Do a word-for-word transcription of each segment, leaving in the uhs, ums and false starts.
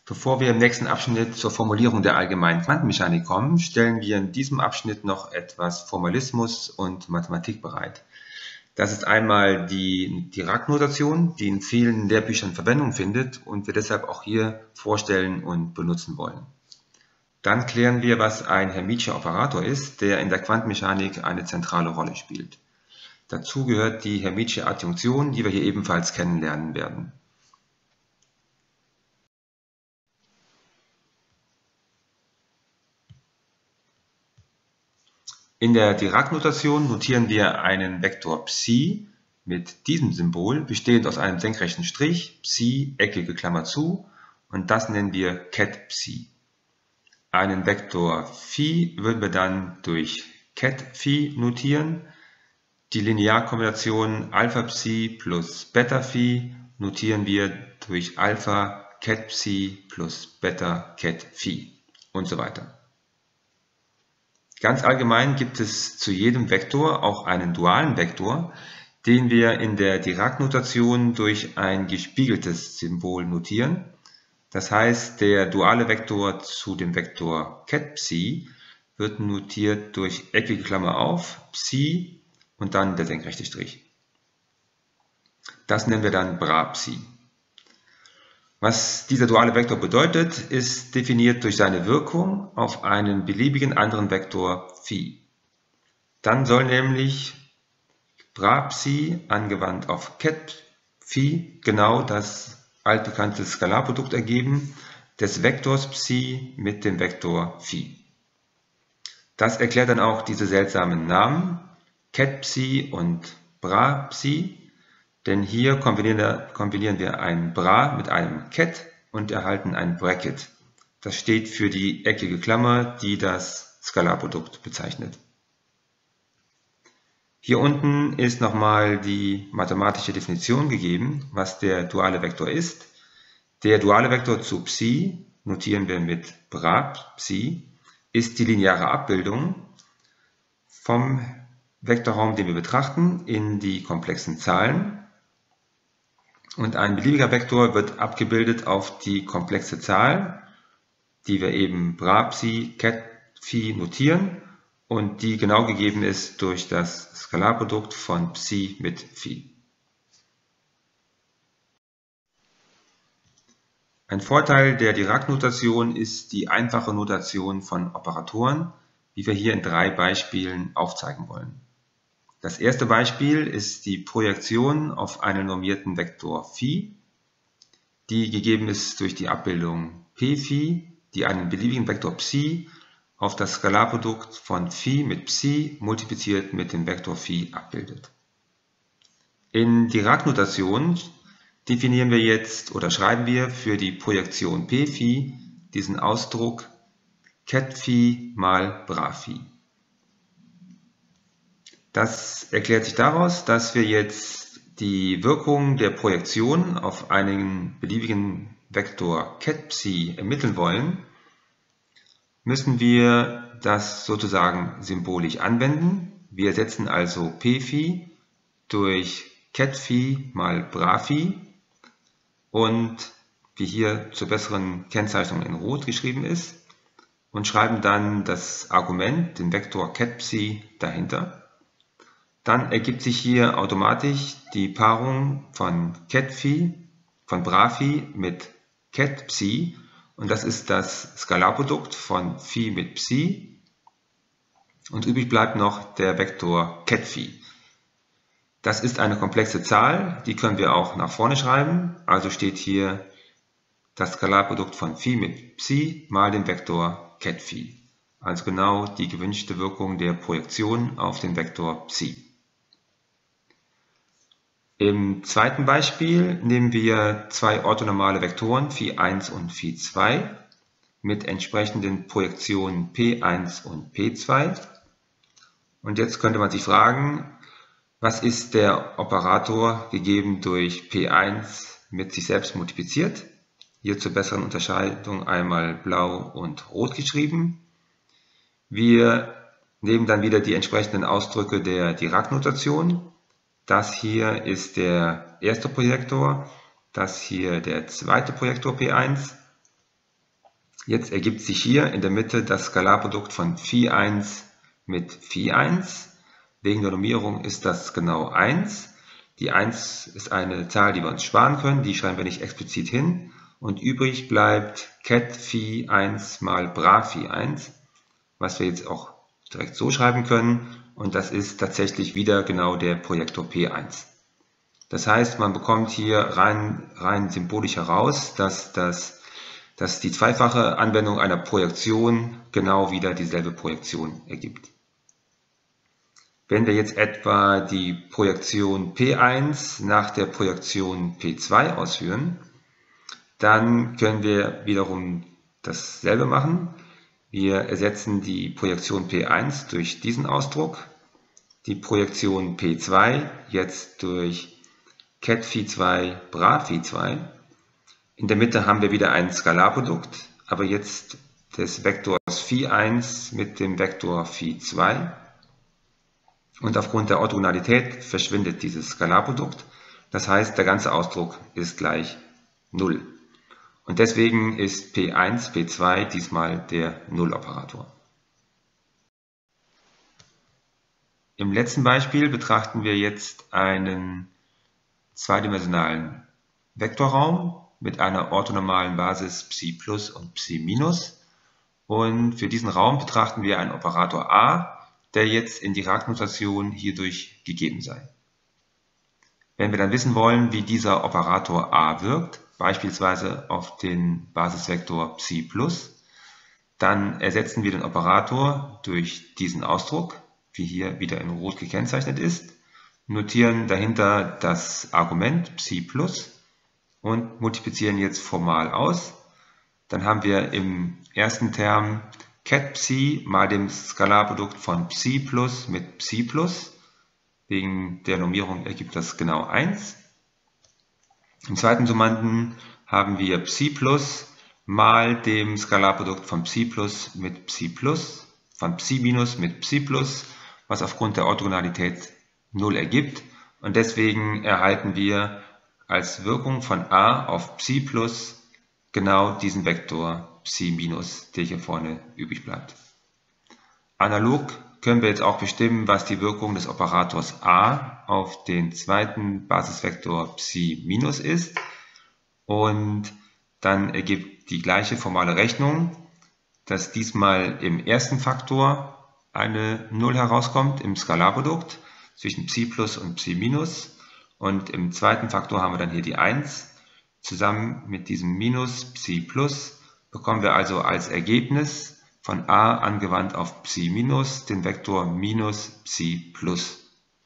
Bevor wir im nächsten Abschnitt zur Formulierung der allgemeinen Quantenmechanik kommen, stellen wir in diesem Abschnitt noch etwas Formalismus und Mathematik bereit. Das ist einmal die Dirac-Notation, die in vielen Lehrbüchern Verwendung findet und wir deshalb auch hier vorstellen und benutzen wollen. Dann klären wir, was ein Hermitscher Operator ist, der in der Quantenmechanik eine zentrale Rolle spielt. Dazu gehört die Hermitsche Adjunktion, die wir hier ebenfalls kennenlernen werden. In der Dirac-Notation notieren wir einen Vektor Psi mit diesem Symbol, bestehend aus einem senkrechten Strich, Psi, eckige Klammer zu, und das nennen wir Ket Psi. Einen Vektor Phi würden wir dann durch Ket Phi notieren. Die Linearkombination Alpha Psi plus Beta Phi notieren wir durch Alpha Ket Psi plus Beta Ket Phi und so weiter. Ganz allgemein gibt es zu jedem Vektor auch einen dualen Vektor, den wir in der Dirac-Notation durch ein gespiegeltes Symbol notieren. Das heißt, der duale Vektor zu dem Vektor Ket Psi wird notiert durch eckige Klammer auf, Psi und dann der senkrechte Strich. Das nennen wir dann Bra Psi. Was dieser duale Vektor bedeutet, ist definiert durch seine Wirkung auf einen beliebigen anderen Vektor Phi. Dann soll nämlich Bra Psi angewandt auf Ket Phi genau das altbekannte Skalarprodukt ergeben des Vektors Psi mit dem Vektor Phi. Das erklärt dann auch diese seltsamen Namen Ket Psi und Bra Psi. Denn hier kombinieren wir ein Bra mit einem Ket und erhalten ein Bracket. Das steht für die eckige Klammer, die das Skalarprodukt bezeichnet. Hier unten ist nochmal die mathematische Definition gegeben, was der duale Vektor ist. Der duale Vektor zu Psi, notieren wir mit Bra Psi, ist die lineare Abbildung vom Vektorraum, den wir betrachten, in die komplexen Zahlen. Und ein beliebiger Vektor wird abgebildet auf die komplexe Zahl, die wir eben Bra Psi Ket Phi notieren und die genau gegeben ist durch das Skalarprodukt von Psi mit Phi. Ein Vorteil der Dirac-Notation ist die einfache Notation von Operatoren, wie wir hier in drei Beispielen aufzeigen wollen. Das erste Beispiel ist die Projektion auf einen normierten Vektor Phi, die gegeben ist durch die Abbildung P Phi, die einen beliebigen Vektor Psi auf das Skalarprodukt von Phi mit Psi multipliziert mit dem Vektor Phi abbildet. In Dirac-Notation definieren wir jetzt oder schreiben wir für die Projektion P Phi diesen Ausdruck Ket Phi mal Bra Phi. Das erklärt sich daraus, dass wir jetzt die Wirkung der Projektion auf einen beliebigen Vektor Ket Psi ermitteln wollen, müssen wir das sozusagen symbolisch anwenden. Wir ersetzen also P Phi durch Ket Phi mal Bra Phi und wie hier zur besseren Kennzeichnung in Rot geschrieben ist und schreiben dann das Argument, den Vektor Ket Psi, dahinter. Dann ergibt sich hier automatisch die Paarung von Ket Phi, von Bra Phi mit Ket Psi und das ist das Skalarprodukt von Phi mit Psi und übrig bleibt noch der Vektor Ket Phi. Das ist eine komplexe Zahl, die können wir auch nach vorne schreiben, also steht hier das Skalarprodukt von Phi mit Psi mal den Vektor Ket Phi, also genau die gewünschte Wirkung der Projektion auf den Vektor Psi. Im zweiten Beispiel nehmen wir zwei orthonormale Vektoren Phi eins und Phi zwei mit entsprechenden Projektionen P eins und P zwei. Und jetzt könnte man sich fragen, was ist der Operator gegeben durch P eins mit sich selbst multipliziert? Hier zur besseren Unterscheidung einmal blau und rot geschrieben. Wir nehmen dann wieder die entsprechenden Ausdrücke der Dirac-Notation. Das hier ist der erste Projektor, das hier der zweite Projektor P eins Jetzt ergibt sich hier in der Mitte das Skalarprodukt von Phi eins mit Phi eins. Wegen der Normierung ist das genau eins. Die eins ist eine Zahl, die wir uns sparen können, die schreiben wir nicht explizit hin. Und übrig bleibt Ket Phi eins mal Bra Phi eins, was wir jetzt auch direkt so schreiben können. Und das ist tatsächlich wieder genau der Projektor P eins. Das heißt, man bekommt hier rein, rein symbolisch heraus, dass, das, dass die zweifache Anwendung einer Projektion genau wieder dieselbe Projektion ergibt. Wenn wir jetzt etwa die Projektion P eins nach der Projektion P zwei ausführen, dann können wir wiederum dasselbe machen. Wir ersetzen die Projektion P eins durch diesen Ausdruck, die Projektion P zwei jetzt durch Ket Phi zwei Bra Phi zwei. In der Mitte haben wir wieder ein Skalarprodukt, aber jetzt des Vektors Phi eins mit dem Vektor Phi zwei. Und aufgrund der Orthogonalität verschwindet dieses Skalarprodukt. Das heißt, der ganze Ausdruck ist gleich null. Und deswegen ist P eins, P zwei diesmal der Nulloperator. Im letzten Beispiel betrachten wir jetzt einen zweidimensionalen Vektorraum mit einer orthonormalen Basis Psi plus und Psi minus. Und für diesen Raum betrachten wir einen Operator A, der jetzt in Dirac-Notation hierdurch gegeben sei. Wenn wir dann wissen wollen, wie dieser Operator A wirkt, beispielsweise auf den Basisvektor Psi plus, dann ersetzen wir den Operator durch diesen Ausdruck, wie hier wieder in Rot gekennzeichnet ist, notieren dahinter das Argument Psi plus und multiplizieren jetzt formal aus. Dann haben wir im ersten Term Ket Psi mal dem Skalarprodukt von Psi plus mit Psi plus. Wegen der Normierung ergibt das genau eins. Im zweiten Summanden haben wir Psi plus mal dem Skalarprodukt von Psi plus mit Psi plus, von Psi minus mit Psi plus, was aufgrund der Orthogonalität null ergibt. Und deswegen erhalten wir als Wirkung von A auf Psi plus genau diesen Vektor Psi minus, der hier vorne übrig bleibt. Analog können wir jetzt auch bestimmen, was die Wirkung des Operators A auf den zweiten Basisvektor Psi minus ist. Und dann ergibt die gleiche formale Rechnung, dass diesmal im ersten Faktor eine null herauskommt im Skalarprodukt zwischen Psi plus und Psi minus. Und im zweiten Faktor haben wir dann hier die eins. Zusammen mit diesem Minus Psi plus bekommen wir also als Ergebnis von A angewandt auf Psi minus den Vektor minus Psi plus.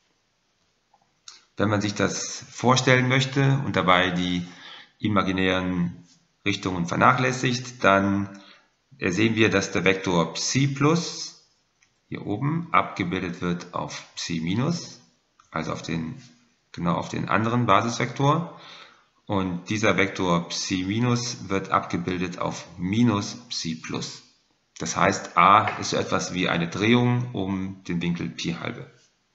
Wenn man sich das vorstellen möchte und dabei die imaginären Richtungen vernachlässigt, dann sehen wir, dass der Vektor Psi plus hier oben abgebildet wird auf Psi minus, also auf den, genau auf den anderen Basisvektor. Und dieser Vektor Psi minus wird abgebildet auf minus Psi plus. Das heißt, A ist so etwas wie eine Drehung um den Winkel Pi halbe.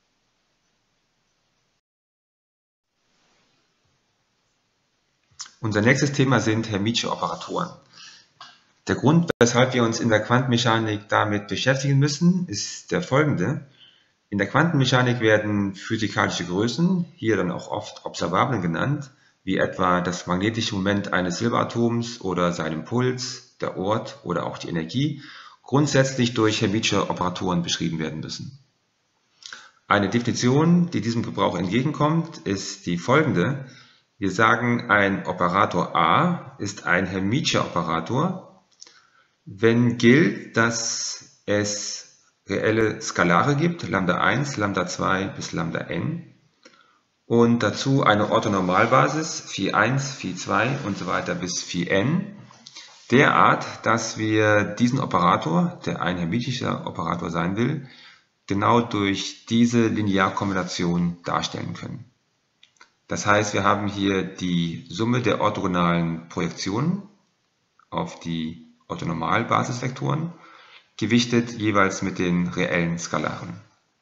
Unser nächstes Thema sind hermitische Operatoren. Der Grund, weshalb wir uns in der Quantenmechanik damit beschäftigen müssen, ist der folgende. In der Quantenmechanik werden physikalische Größen, hier dann auch oft Observablen genannt, wie etwa das magnetische Moment eines Silberatoms oder sein Impuls, der Ort oder auch die Energie, grundsätzlich durch hermitische Operatoren beschrieben werden müssen. Eine Definition, die diesem Gebrauch entgegenkommt, ist die folgende. Wir sagen, ein Operator A ist ein hermitischer Operator, wenn gilt, dass es reelle Skalare gibt, Lambda eins, Lambda zwei bis Lambda n, und dazu eine Orthonormalbasis, Phi eins, Phi zwei und so weiter bis Phi n, derart, dass wir diesen Operator, der ein hermitischer Operator sein will, genau durch diese Linearkombination darstellen können. Das heißt, wir haben hier die Summe der orthogonalen Projektionen auf die Orthonormalbasisvektoren, gewichtet jeweils mit den reellen Skalaren.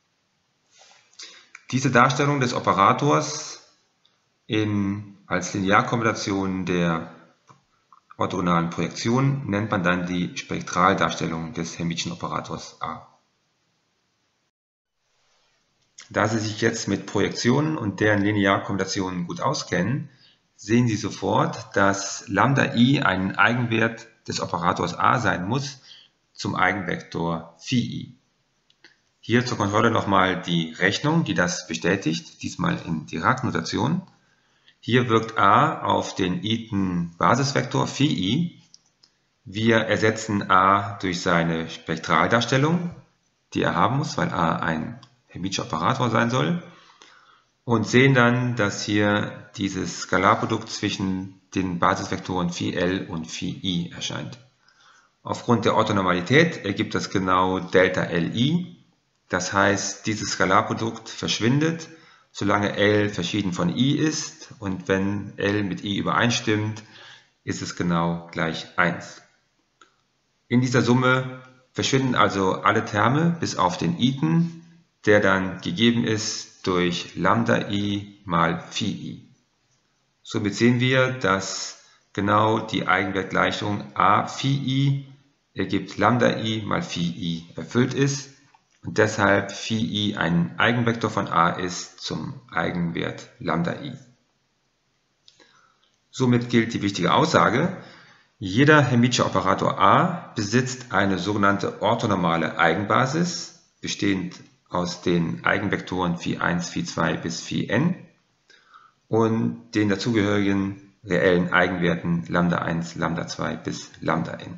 Diese Darstellung des Operators in, als Linearkombination der orthogonalen Projektion nennt man dann die Spektraldarstellung des Hermitschen Operators A. Da Sie sich jetzt mit Projektionen und deren Linearkombinationen gut auskennen, sehen Sie sofort, dass Lambda I ein Eigenwert des Operators A sein muss zum Eigenvektor Phi I. Hier zur Kontrolle nochmal die Rechnung, die das bestätigt, diesmal in Dirac-Notation. Hier wirkt A auf den iten Basisvektor Phi I. Wir ersetzen A durch seine Spektraldarstellung, die er haben muss, weil A ein Hermitscher Operator sein soll. Und sehen dann, dass hier dieses Skalarprodukt zwischen den Basisvektoren Phi L und Phi I erscheint. Aufgrund der Orthonormalität ergibt das genau Delta L I. Das heißt, dieses Skalarprodukt verschwindet, solange L verschieden von I ist, und wenn L mit I übereinstimmt, ist es genau gleich eins. In dieser Summe verschwinden also alle Terme bis auf den iten, der dann gegeben ist durch Lambda I mal Phi I. Somit sehen wir, dass genau die Eigenwertgleichung A Phi I ergibt Lambda I mal Phi I erfüllt ist und deshalb Phi I ein Eigenvektor von A ist zum Eigenwert Lambda I. Somit gilt die wichtige Aussage: Jeder Hermitsche Operator A besitzt eine sogenannte orthonormale Eigenbasis, bestehend aus den Eigenvektoren Phi eins, Phi zwei bis Phi n und den dazugehörigen reellen Eigenwerten Lambda eins, Lambda zwei bis Lambda n.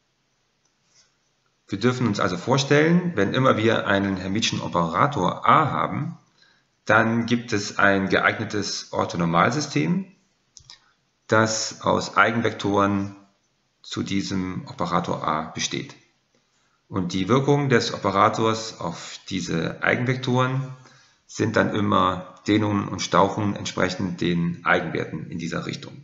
Wir dürfen uns also vorstellen, wenn immer wir einen Hermitschen Operator A haben, dann gibt es ein geeignetes Orthonormalsystem, das aus Eigenvektoren zu diesem Operator A besteht. Und die Wirkung des Operators auf diese Eigenvektoren sind dann immer Dehnungen und Stauchungen entsprechend den Eigenwerten in dieser Richtung.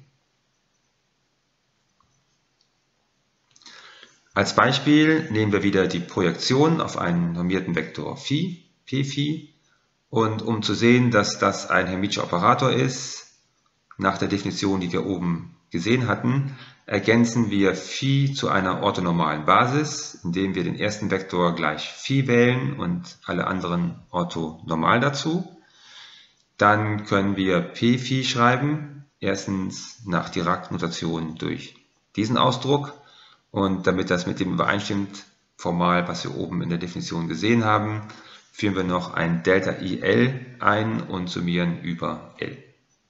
Als Beispiel nehmen wir wieder die Projektion auf einen normierten Vektor Phi, P Phi, und um zu sehen, dass das ein Hermitscher Operator ist, nach der Definition, die wir oben gesehen hatten, ergänzen wir Phi zu einer orthonormalen Basis, indem wir den ersten Vektor gleich Phi wählen und alle anderen orthonormal dazu. Dann können wir P Phi schreiben, erstens nach Dirac-Notation durch diesen Ausdruck, und damit das mit dem übereinstimmt, formal, was wir oben in der Definition gesehen haben, führen wir noch ein Delta I L ein und summieren über L.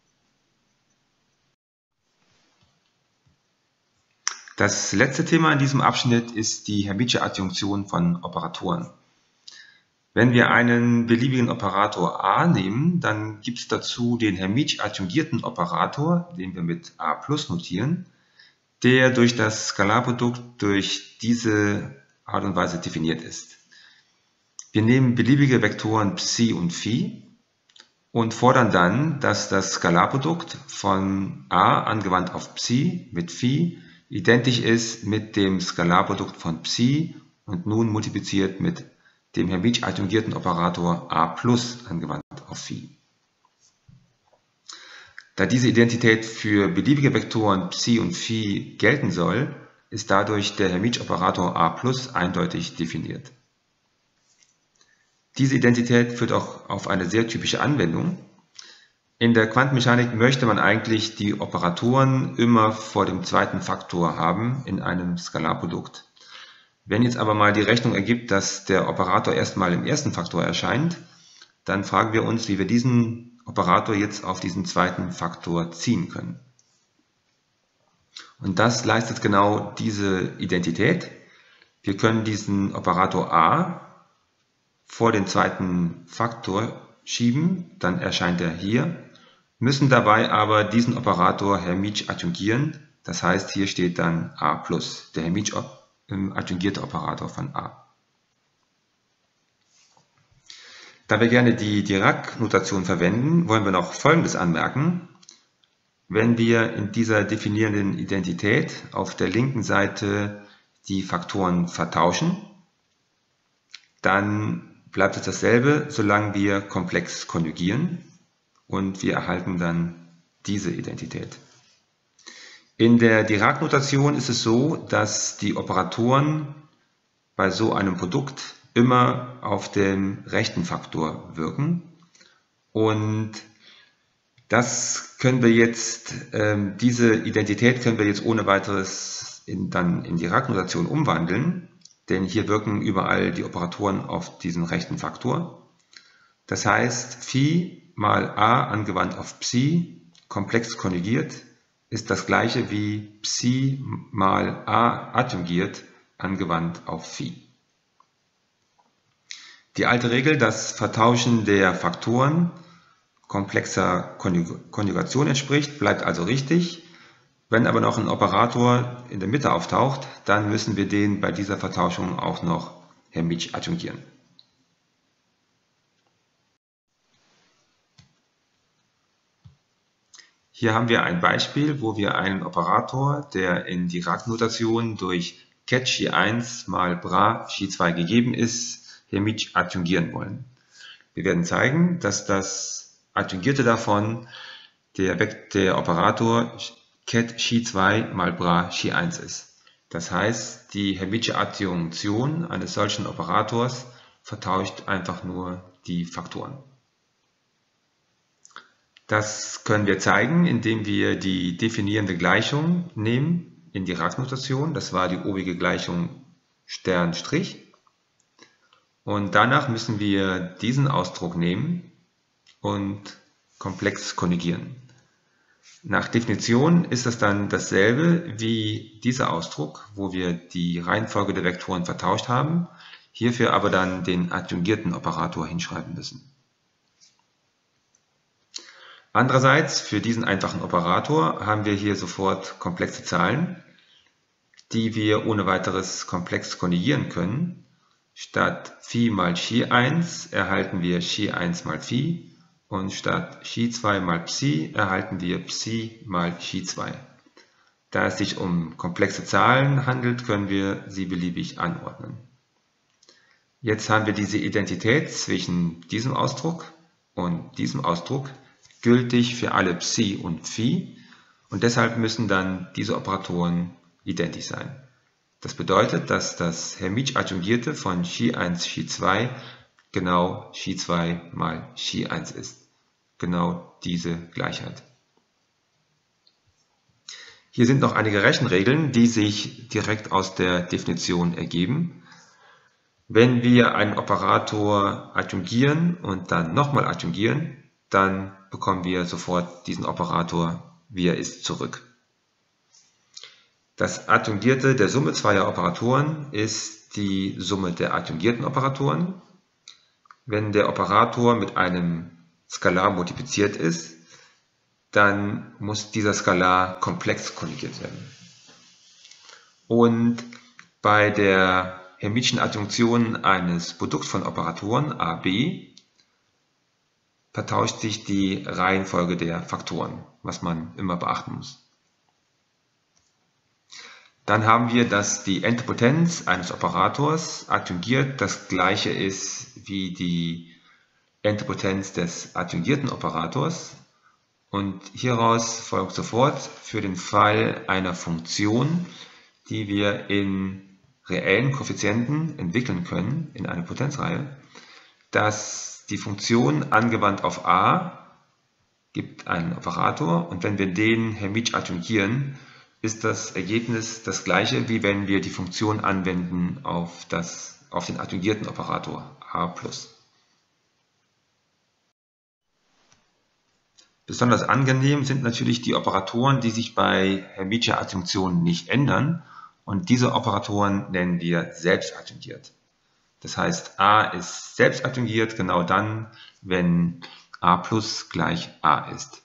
Das letzte Thema in diesem Abschnitt ist die Hermitsche Adjunktion von Operatoren. Wenn wir einen beliebigen Operator A nehmen, dann gibt es dazu den hermitsch adjungierten Operator, den wir mit A plus notieren, der durch das Skalarprodukt durch diese Art und Weise definiert ist. Wir nehmen beliebige Vektoren Psi und Phi und fordern dann, dass das Skalarprodukt von A angewandt auf Psi mit Phi identisch ist mit dem Skalarprodukt von Psi und nun multipliziert mit dem hermitsch adjungierten Operator A plus angewandt auf Phi. Da diese Identität für beliebige Vektoren Psi und Phi gelten soll, ist dadurch der hermitsche Operator A plus eindeutig definiert. Diese Identität führt auch auf eine sehr typische Anwendung. In der Quantenmechanik möchte man eigentlich die Operatoren immer vor dem zweiten Faktor haben in einem Skalarprodukt. Wenn jetzt aber mal die Rechnung ergibt, dass der Operator erstmal im ersten Faktor erscheint, dann fragen wir uns, wie wir diesen Operator jetzt auf diesen zweiten Faktor ziehen können. Und das leistet genau diese Identität. Wir können diesen Operator A vor den zweiten Faktor schieben, dann erscheint er hier, müssen dabei aber diesen Operator hermitsch adjungieren, das heißt, hier steht dann A plus, der hermitsch adjungierte Operator von A. Da wir gerne die Dirac-Notation verwenden, wollen wir noch Folgendes anmerken. Wenn wir in dieser definierenden Identität auf der linken Seite die Faktoren vertauschen, dann bleibt es dasselbe, solange wir komplex konjugieren, und wir erhalten dann diese Identität. In der Dirac-Notation ist es so, dass die Operatoren bei so einem Produkt immer auf dem rechten Faktor wirken. Und das können wir jetzt, ähm, diese Identität können wir jetzt ohne weiteres in, dann in Dirac-Notation umwandeln, denn hier wirken überall die Operatoren auf diesen rechten Faktor. Das heißt, Phi mal a angewandt auf Psi, komplex konjugiert, ist das gleiche wie Psi mal a adjungiert, angewandt auf Phi. Die alte Regel, das Vertauschen der Faktoren komplexer Konjug- Konjugation entspricht, bleibt also richtig. Wenn aber noch ein Operator in der Mitte auftaucht, dann müssen wir den bei dieser Vertauschung auch noch Hermitisch adjungieren. Hier haben wir ein Beispiel, wo wir einen Operator, der in Dirac-Notation durch ket Chi eins mal bra Chi zwei gegeben ist, Hermitisch adjungieren wollen. Wir werden zeigen, dass das Adjungierte davon der, der Operator ket Chi zwei mal bra Chi eins ist. Das heißt, die hermitische Adjunktion eines solchen Operators vertauscht einfach nur die Faktoren. Das können wir zeigen, indem wir die definierende Gleichung nehmen in Dirac-Notation. Das war die obige Gleichung Stern Strich. Und danach müssen wir diesen Ausdruck nehmen und komplex konjugieren. Nach Definition ist das dann dasselbe wie dieser Ausdruck, wo wir die Reihenfolge der Vektoren vertauscht haben, hierfür aber dann den adjungierten Operator hinschreiben müssen. Andererseits, für diesen einfachen Operator haben wir hier sofort komplexe Zahlen, die wir ohne weiteres komplex konjugieren können. Statt Phi mal Chi eins erhalten wir Chi eins mal Phi und statt Chi zwei mal Psi erhalten wir Psi mal Chi zwei. Da es sich um komplexe Zahlen handelt, können wir sie beliebig anordnen. Jetzt haben wir diese Identität zwischen diesem Ausdruck und diesem Ausdruck gültig für alle Psi und Phi und deshalb müssen dann diese Operatoren identisch sein. Das bedeutet, dass das hermitisch adjungierte von Chi eins Chi zwei genau Chi zwei mal Chi eins ist. Genau diese Gleichheit. Hier sind noch einige Rechenregeln, die sich direkt aus der Definition ergeben. Wenn wir einen Operator adjungieren und dann nochmal adjungieren, dann bekommen wir sofort diesen Operator, wie er ist, zurück. Das Adjungierte der Summe zweier Operatoren ist die Summe der adjungierten Operatoren. Wenn der Operator mit einem Skalar multipliziert ist, dann muss dieser Skalar komplex konjugiert werden. Und bei der hermitischen Adjunktion eines Produkts von Operatoren A B vertauscht sich die Reihenfolge der Faktoren, was man immer beachten muss. Dann haben wir, dass die Endpotenz eines Operators adjungiert das gleiche ist wie die Endpotenz des adjungierten Operators. Und hieraus folgt sofort für den Fall einer Funktion, die wir in reellen Koeffizienten entwickeln können, in einer Potenzreihe, dass die Funktion angewandt auf a gibt einen Operator und wenn wir den hermitisch adjungieren, ist das Ergebnis das gleiche, wie wenn wir die Funktion anwenden auf, das, auf den adjungierten Operator a plus. Besonders angenehm sind natürlich die Operatoren, die sich bei hermitischer Adjunktion nicht ändern und diese Operatoren nennen wir selbst adjungiert. Das heißt, a ist selbst adjungiert genau dann, wenn a plus gleich a ist.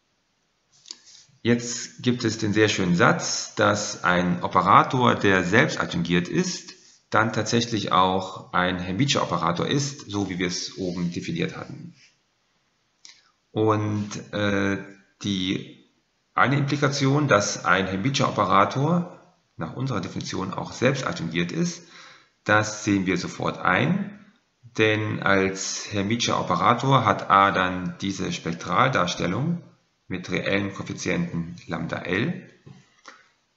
Jetzt gibt es den sehr schönen Satz, dass ein Operator, der selbst adjungiert ist, dann tatsächlich auch ein hermitischer Operator ist, so wie wir es oben definiert hatten. Und äh, die eine Implikation, dass ein hermitischer Operator nach unserer Definition auch selbst adjungiert ist, das sehen wir sofort ein, denn als hermitischer Operator hat a dann diese Spektraldarstellung mit reellen Koeffizienten Lambda L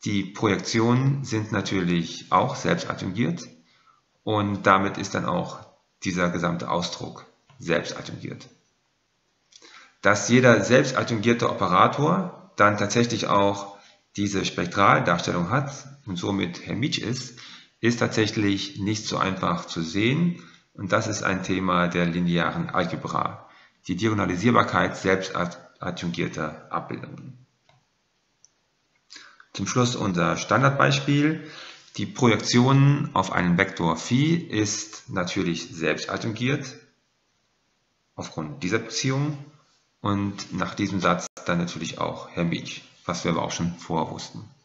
Die Projektionen sind natürlich auch selbst adjungiert und damit ist dann auch dieser gesamte Ausdruck selbst adjungiert. Dass jeder selbst adjungierte Operator dann tatsächlich auch diese Spektraldarstellung hat und somit Hermitisch ist, ist tatsächlich nicht so einfach zu sehen und das ist ein Thema der linearen Algebra, die Diagonalisierbarkeit selbst adjungierter Abbildungen. Zum Schluss unser Standardbeispiel. Die Projektion auf einen Vektor Phi ist natürlich selbst adjungiert aufgrund dieser Beziehung und nach diesem Satz dann natürlich auch Hermitisch, was wir aber auch schon vorher wussten.